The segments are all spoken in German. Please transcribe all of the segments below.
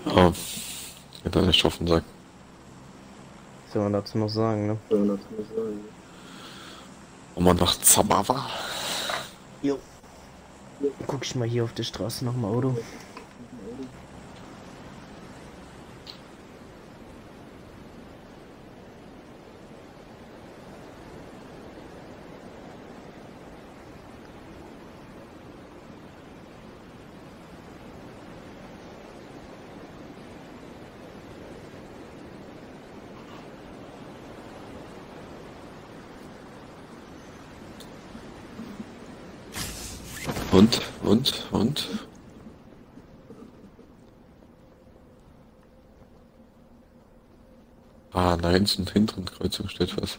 Ja, geht da nicht auf den Sack. Was soll man dazu noch sagen, ne? Und man nach Zabawa. Jo. Guck ich mal hier auf der Straße nach dem Auto. Und? Ah, da hinten, hinteren Kreuzung steht was.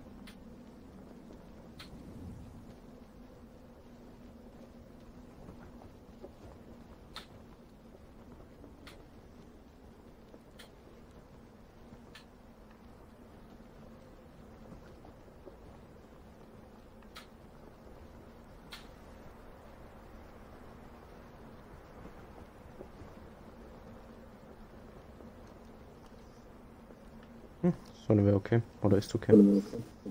Sonne wäre okay. Oder ist okay.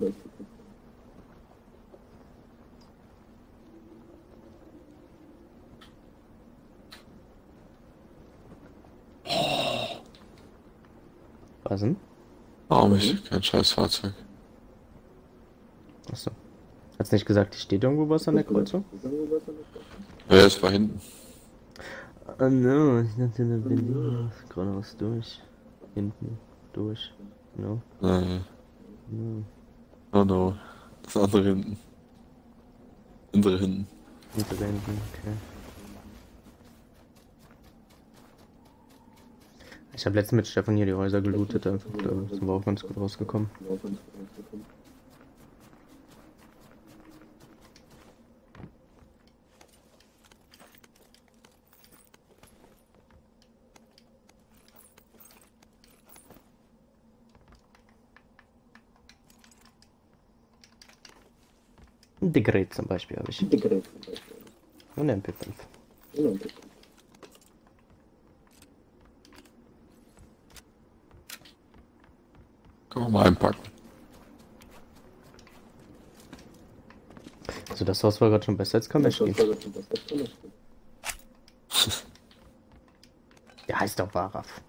Was denn? Warum nicht? Kein scheiß Fahrzeug. Achso. Hat's nicht gesagt, steht irgendwo was an der Kreuzung? Ja, es war hinten. Ah, no, ich dachte, da bin ich geradeaus durch. Hinten durch. No. Äh, No. oh no. Das andere hinten. Unsere hinten. Hintere hinten, okay. Ich habe letztens mit Stefan hier die Häuser gelootet, einfach. Da sind wir auch ganz gut rausgekommen. Ein Degrät zum Beispiel habe ich. Und ein MP5. Können wir mal einpacken. Also das Haus war gerade schon besser als Kameschki. Der heißt doch Waraf.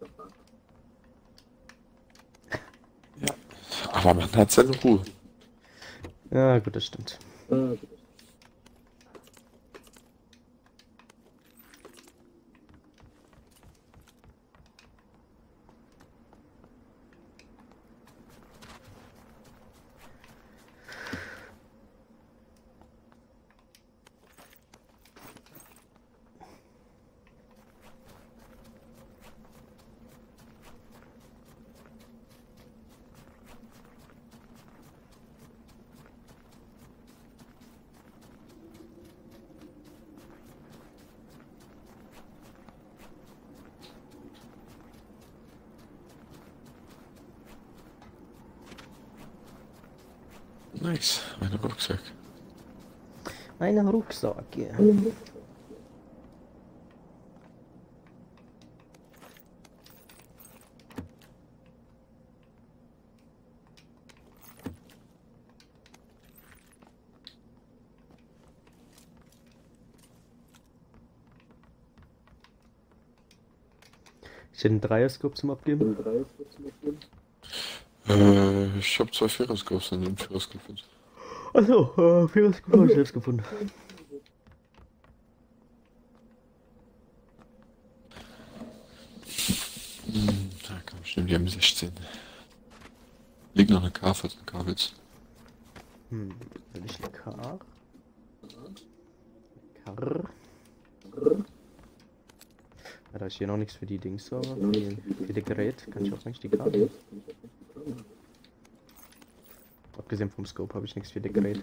Ja. Aber man hat seine Ruhe. Ja, gut, das stimmt. Nice. Mein Rucksack. Ein Rucksack, ja. Ich hätte einen Dreierscope zum Abgeben. Ich habe 2 Viererscopes und einen Viererscope. Achso, Viererscope habe ich selbst gefunden. Da komm, ich nehme die M16. Liegt noch eine K für den Kabels. Will ich eine Kar? Kar? Ja, da ist hier noch nichts für die Dings, aber für die Gerät kann ich auch nicht die Karte. Abgesehen vom Scope habe ich nichts für die Gerät.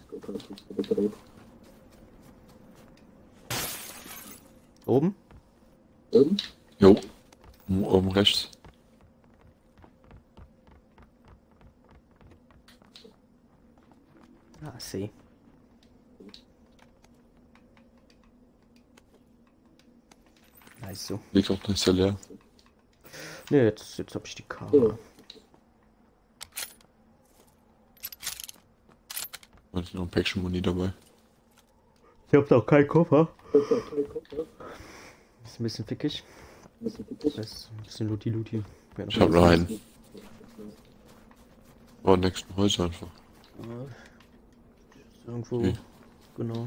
Oben? Jo. Oben rechts. Ah, see. Nice so. Liegt auch nicht sehr leer. Ne, jetzt hab ich die Karre. Und noch ein Päckchen Muni dabei. Ich hab doch keinen Koffer. Ist ein bisschen fickig. Das ist ein bisschen Luti. Ich hab noch einen. Oh, nächsten Häuser einfach. Ist irgendwo. Okay. Genau.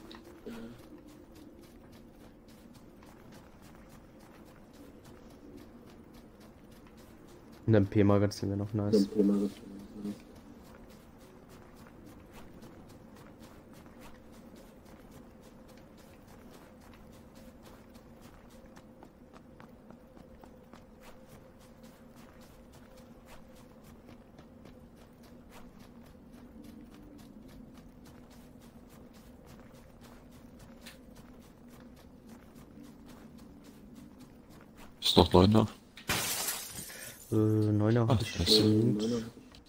Ein MP-Magazin wäre noch nice. Ist noch 9er? 9er hab ich das- und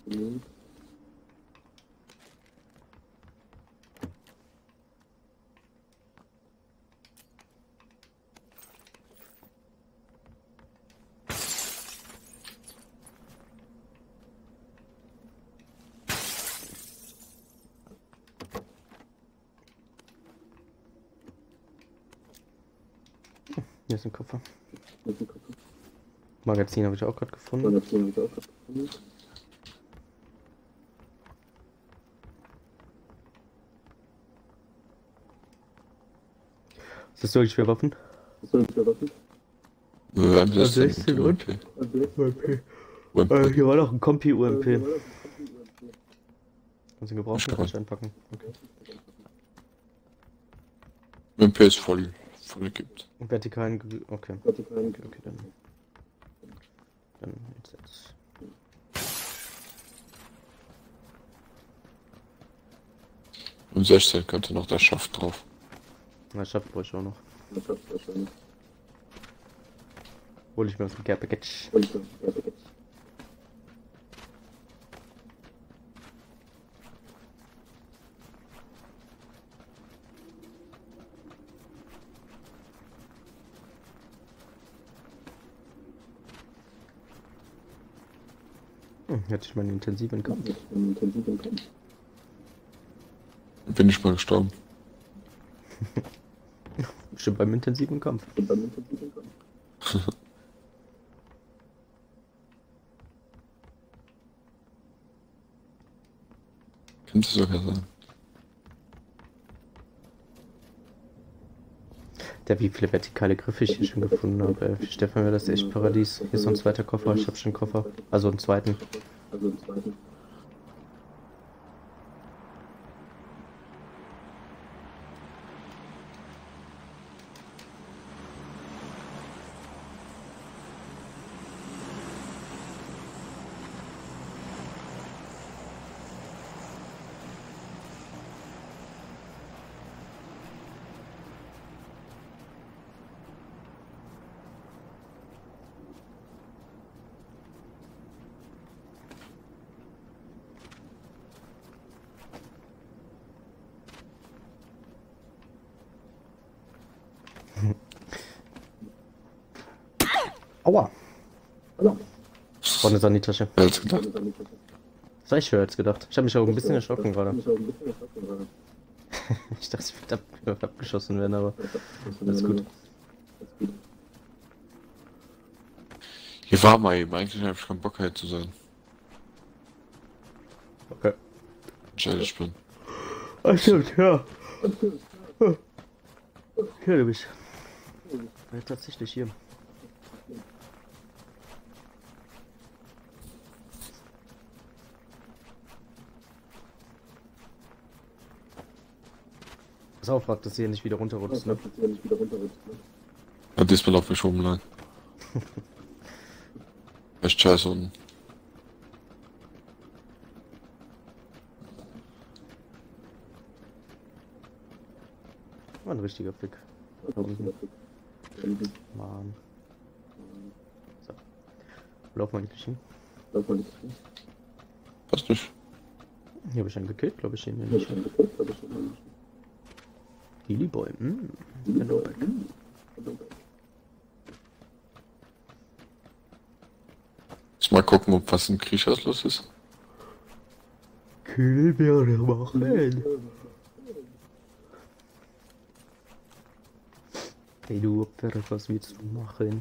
hier ist ein Koffer. Magazin habe ich auch gerade gefunden. Was hast du eigentlich für Waffen? M16 und? UMP. UMP. Hier war noch ein Kompi UMP. Kannst du gebrauchen? Stark. Kannst du einpacken. Okay. UMP ist voll gekippt. Vertikalen. Okay. Okay, dann jetzt. Und 16 könnte noch der Schaft drauf. Na, schafft brauche ich auch noch. Hol ich mir aus dem Care Package. Hätte ich meinen intensiven Kampf. Bin ich mal gestorben. Bestimmt beim intensiven Kampf. Könnte sogar sein. Der, wie viele vertikale Griffe ich hier schon gefunden habe. Für Stefan wäre das echt Paradies. Hier ist so ein zweiter Koffer. Ich habe schon einen Koffer. Also einen zweiten. Aua! War eine Sanitasche. Wer hat's gedacht? Das hab ich schon jetzt gedacht. Ich habe mich auch ein bisschen erschrocken gerade. Ich dachte, ich würde abgeschossen werden, aber alles gut. Hier war mal eben. Eigentlich habe ich keinen Bock hier zu sein. Okay. Ich ehrlich bin. Ah, stimmt, ja. Hier du bist. Ja, tatsächlich hier. Pass auf, frag, dass du hier nicht wieder runterrutschst, ne? Ja, diesmal auf mich rumlang. Echt scheiße unten. War ein richtiger Fick. Da unten. Mann. So. Wo laufen wir eigentlich hin? Passt nicht. Hier habe ich einen gekillt, glaube ich, hier nicht. Healy Boy, Hello back. Mal gucken, ob was im Kriechhaus los ist. Können wir machen. Hey du Opfer, was willst du machen?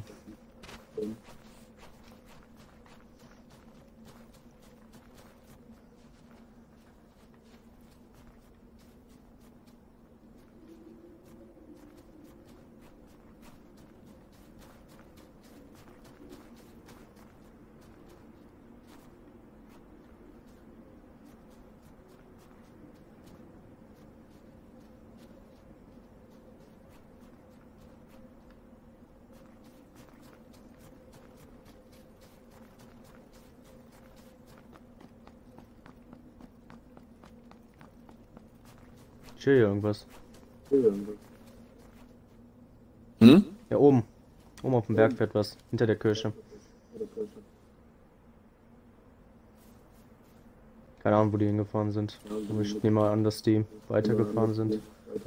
Chill irgendwas. Hm? Ja, oben. Oben auf dem Berg fährt was. Hinter der Kirche. Keine Ahnung, wo die hingefahren sind. Aber ich nehme mal an, dass die weitergefahren sind.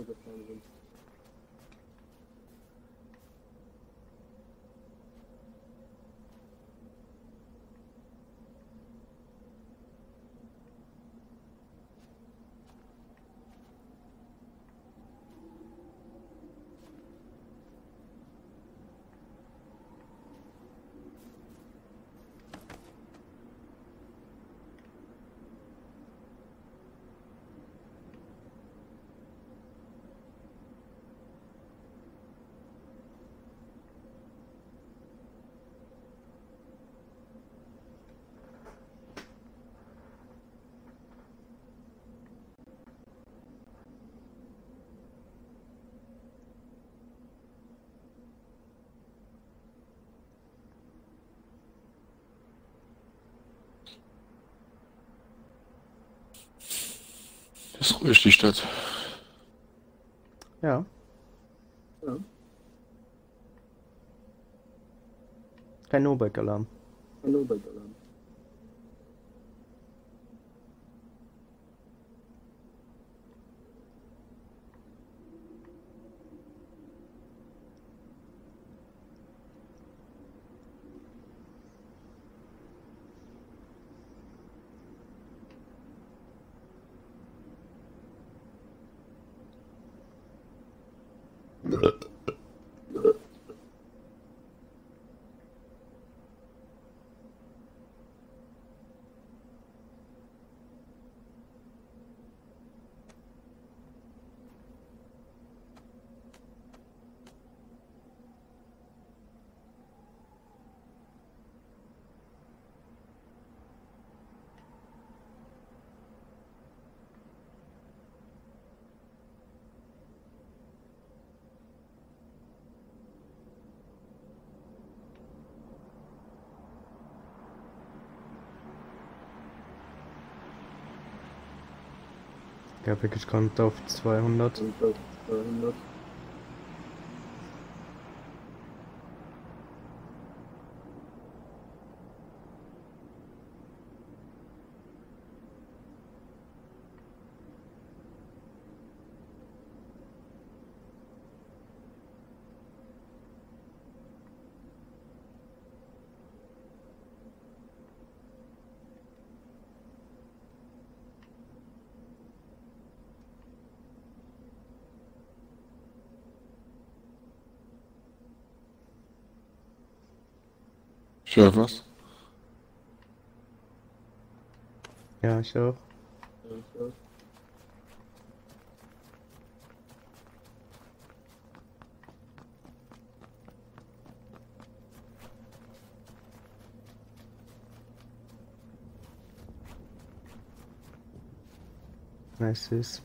Ist ruhig, die Stadt. Ja. Kein No-Back-Alarm. Der Package kommt auf 200. Ich höre was. Ja, ich auch. Nice ist.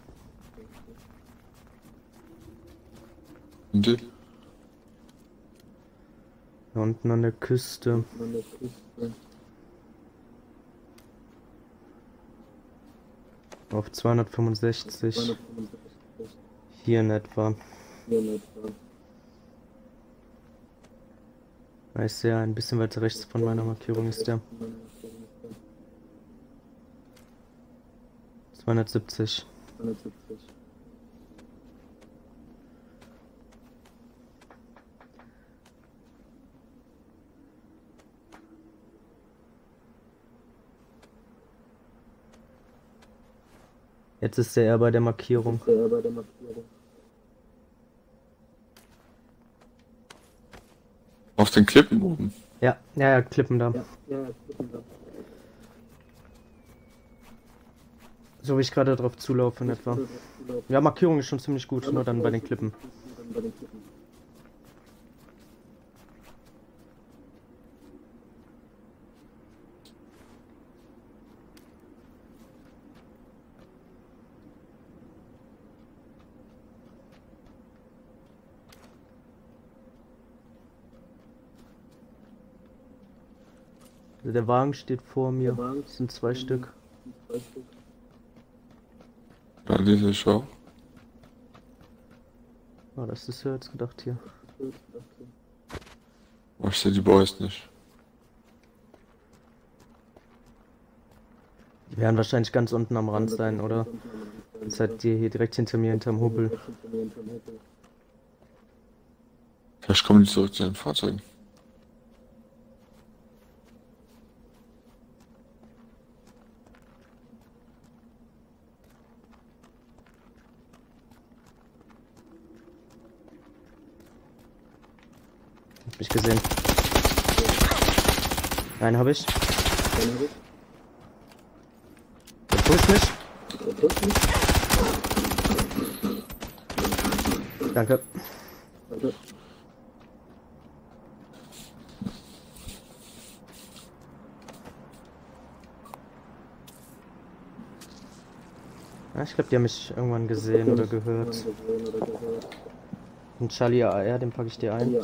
Und die? Da unten an der Küste. Auf 265. Hier in etwa. Nice, ja, ein bisschen weiter rechts von meiner Markierung ist der. 270. Jetzt ist er eher bei der Markierung. Auf den Klippen oben. Ja, ja, ja, Klippen da. So wie ich gerade drauf zulaufe in etwa. Ja, Markierung ist schon ziemlich gut, nur dann bei den Klippen. Also der Wagen steht vor mir. Das sind 2 Stück. Ja, diese Show. Oh, das ist ja jetzt gedacht hier. Oh, ich sehe die Boys nicht. Die werden wahrscheinlich ganz unten am Rand sein, oder? Seid ihr hier direkt hinter mir, hinterm Hubbel. Vielleicht kommen die zurück zu den Fahrzeugen. Hab mich gesehen. Einen habe ich. Der pusht mich. Danke. Ja, ich glaube, die haben mich irgendwann gesehen oder gehört. Ein Charlie AR, den packe ich dir ein.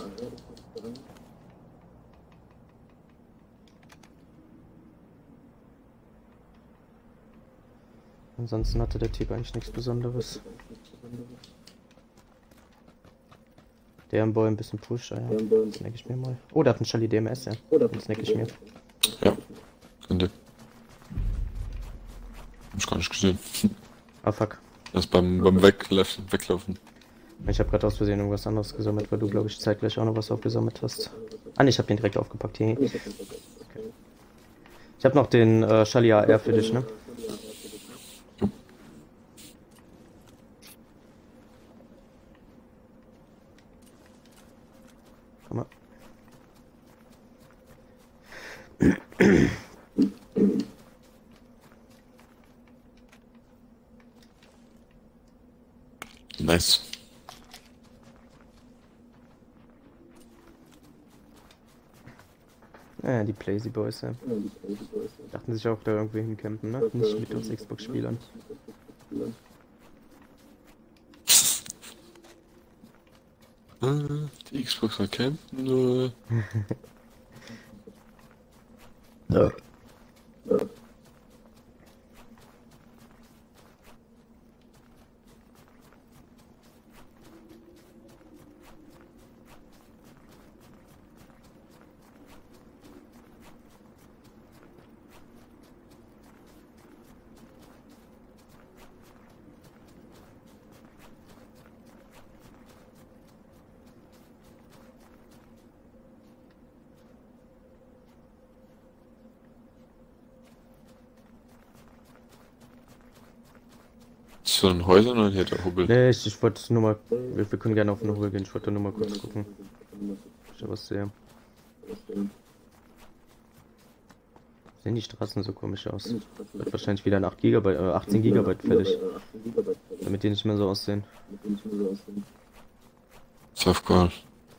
Ansonsten hatte der Typ eigentlich nichts Besonderes. Der am Boy ein bisschen Push, ja. Das snack ich mir mal. Oh, der hat einen Charlie DMS, ja. Den snack ich mir. Ja, könnte. Hab ich gar nicht gesehen. Ah, fuck. Das beim Weglaufen. Ich habe gerade aus Versehen irgendwas anderes gesammelt, weil du, glaube ich, zeitgleich auch noch was aufgesammelt hast. Ah, nee, ich habe den direkt aufgepackt hier. Okay. Ich habe noch den Charlie AR für dich, ne? Komm mal. Nice. Ja, die Plazy Boys, ja. Dachten sich auch da irgendwie hincampen, ne? Nicht mit uns Xbox-Spielern. Die Xbox erkennen. Ja. Zu den Häusern oder hier der Hubbel? Nee, ich wollte nur mal. Wir können gerne auf den Hubbel gehen, ich wollte nur mal kurz gucken. Ich da was sehe. Sehen die Straßen so komisch aus? Wird wahrscheinlich wieder ein 8 GB, 18 GB fällig. Damit die nicht mehr so aussehen. Softcore.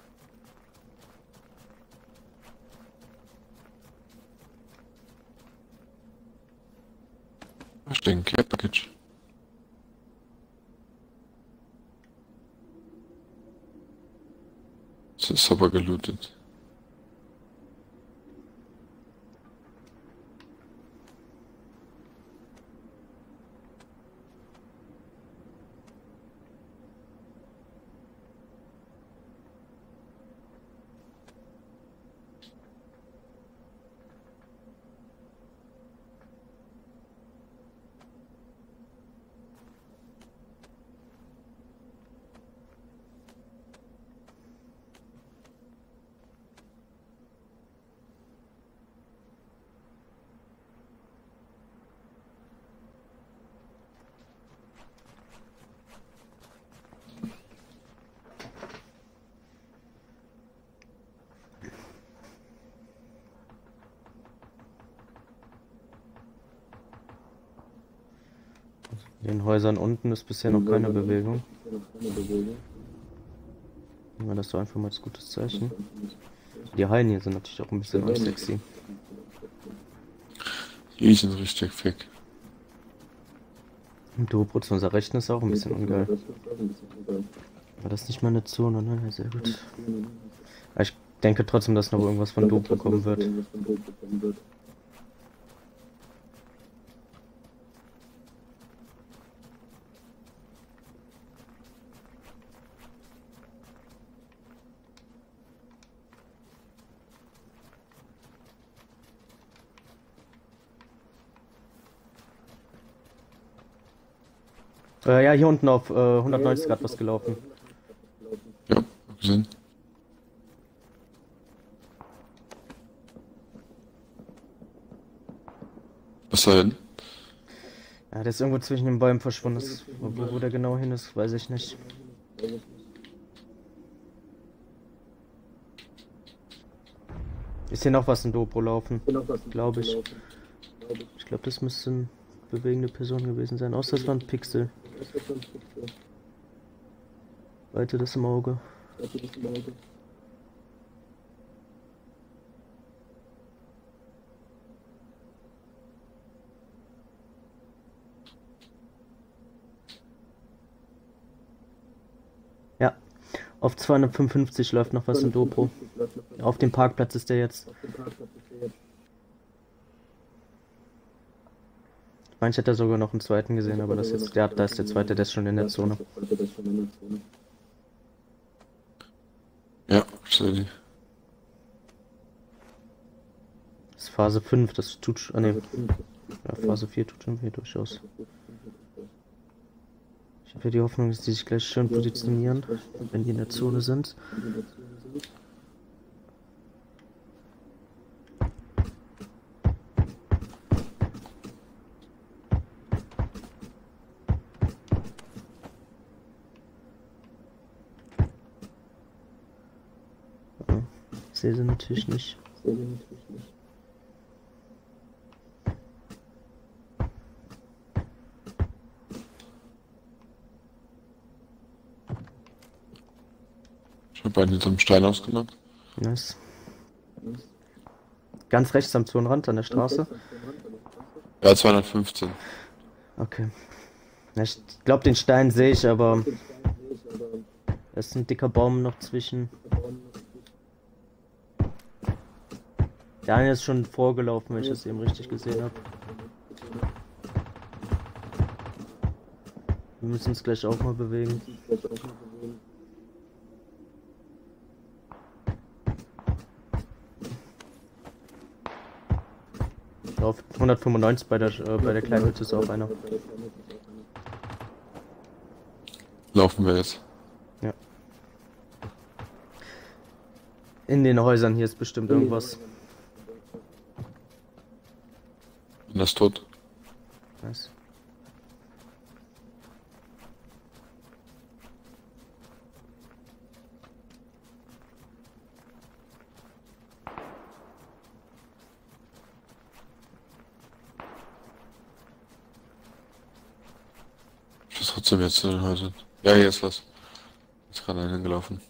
Da steht ein Care Package. Das ist aber gelootet. In den Häusern unten ist bisher noch keine Bewegung. Nehmen wir das so einfach mal als gutes Zeichen. Die Hallen hier sind natürlich auch ein bisschen unsexy. Die sind richtig weg. Und Dobro zu unserer Rechten ist auch ein bisschen ungeil. War das nicht mal eine Zone, ne? Ja, sehr gut. Aber ich denke trotzdem, dass noch irgendwas von Dobro kommen wird. Ja, hier unten auf 190 Grad was gelaufen. Ja, hab gesehen. Was da hin? Ja, der ist irgendwo zwischen den Bäumen verschwunden. Wo der genau hin ist, weiß ich nicht. Ist hier noch was in Dobro laufen? Glaube ich. Ich glaube, das müsste eine bewegende Person gewesen sein. Außer es war ein Pixel. Weite das im Auge. Ja, auf 255 läuft noch was in Dobro. Auf dem Parkplatz ist der jetzt. Ich hätte sogar noch einen zweiten gesehen, aber das jetzt, da ist der zweite, der ist schon in der Zone. Ja, stell die. Das ist Phase 5, das tut, ah, ne, ja, Phase 4 tut schon weh durchaus. Ich habe ja die Hoffnung, dass die sich gleich schön positionieren, wenn die in der Zone sind. Ich sehe sie natürlich nicht. Ich habe einen hinterm Stein ausgemacht. Nice. Ganz rechts am Zonenrand an der Straße. Ja, 215. Okay. Ja, ich glaube, den Stein sehe ich, aber da ist ein dicker Baum noch zwischen. Der eine ist schon vorgelaufen, wenn ich das eben richtig gesehen habe. Wir müssen uns gleich auch mal bewegen. Auf 195 bei der kleinen Hütte ist auch einer. Laufen wir jetzt. Ja. In den Häusern hier ist bestimmt irgendwas. Und das ist tot. Nice. Ich weiß trotzdem jetzt zu den Häusern. Ja, hier ist was. Ist gerade einer hingelaufen.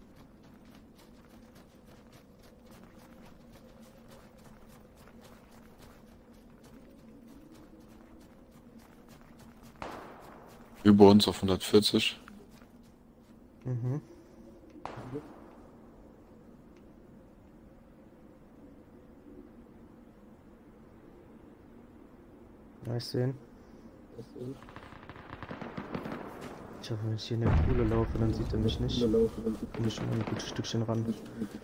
Über uns auf 140. Mhm. Nice sehen. Ich hoffe, wenn ich hier in der Kuhle laufe, dann sieht er mich nicht. Bin ich schon ein gutes Stückchen ran.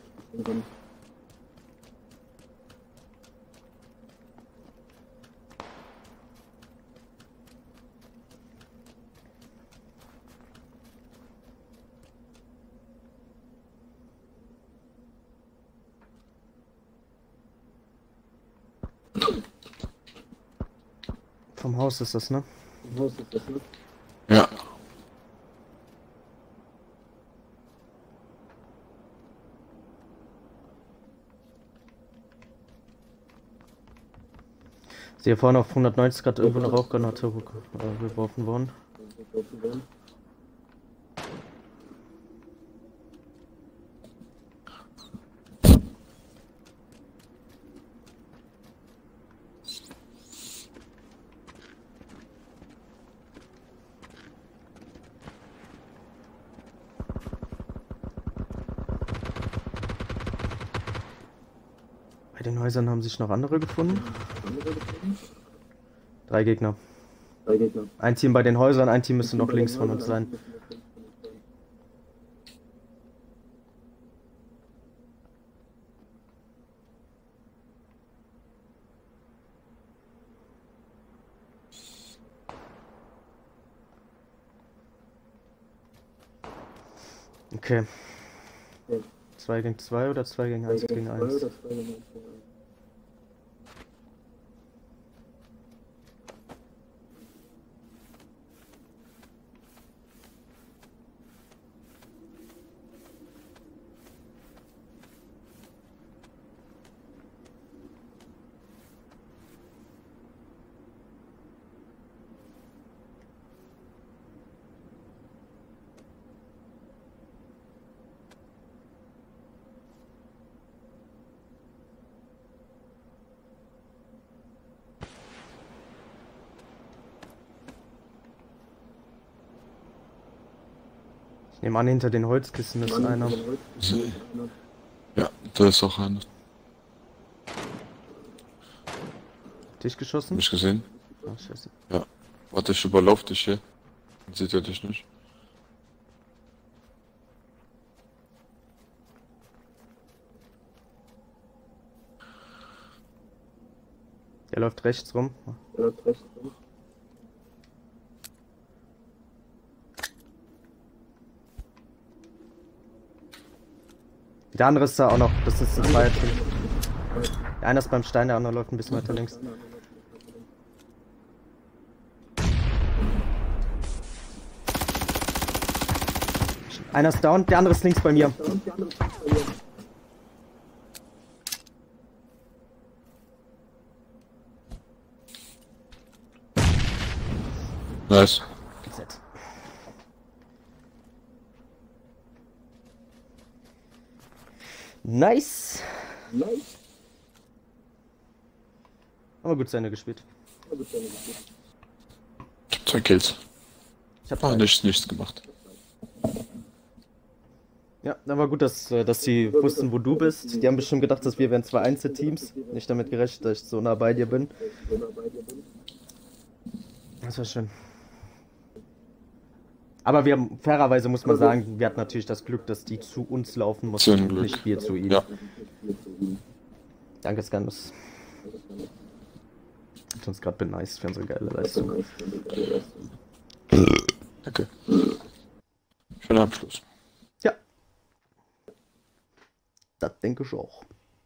Vom Haus ist das, ne? Ja. Ist hier vorne auf 190 Grad irgendwo eine Rauchgranate geworfen worden. Bei den Häusern haben sich noch andere gefunden. 3 Gegner. Ein Team bei den Häusern, ein Team müsste noch links von uns sein. Okay. 2 gegen 2 oder 2 gegen 1 gegen 1? Ich nehme an, hinter den Holzkissen ist einer. Ja, da ist auch einer. Dich geschossen? Hab ich gesehen? Ach, scheiße. Ja. Warte, ich überlauf dich hier. Dann sieht er dich nicht. Der läuft rechts rum. Der andere ist da auch noch. Das ist ein Zweierteam. Der eine ist beim Stein, der andere läuft ein bisschen weiter links. Einer ist down, der andere ist links bei mir. Nice. Gesetzt. Nice. Aber gut zu Ende gespielt. Ich hab 2 Kills. Ich hab Ah, nichts gemacht. Ja, dann war gut, dass sie wussten, wo du bist. Die haben bestimmt gedacht, dass wir wären 2 Einzelteams. Nicht damit gerechnet, dass ich so nah bei dir bin. Das war schön. Aber wir haben, fairerweise muss man sagen, wir hatten natürlich das Glück, dass die zu uns laufen mussten, Zum Glück. nicht wir zu ihnen. Ja. Danke, Scanus. Hat uns gerade beneist für unsere geile Leistung. Danke. Schöner Abschluss. Ja. Das denke ich auch.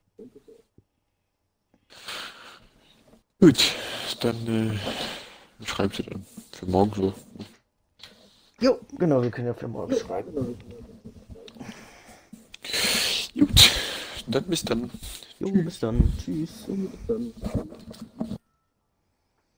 Gut, dann schreibt ihr dann für morgen so. Jo, genau, wir können ja für morgen schreiben. Gut, dann bis dann. Jo, bis dann. Tschüss.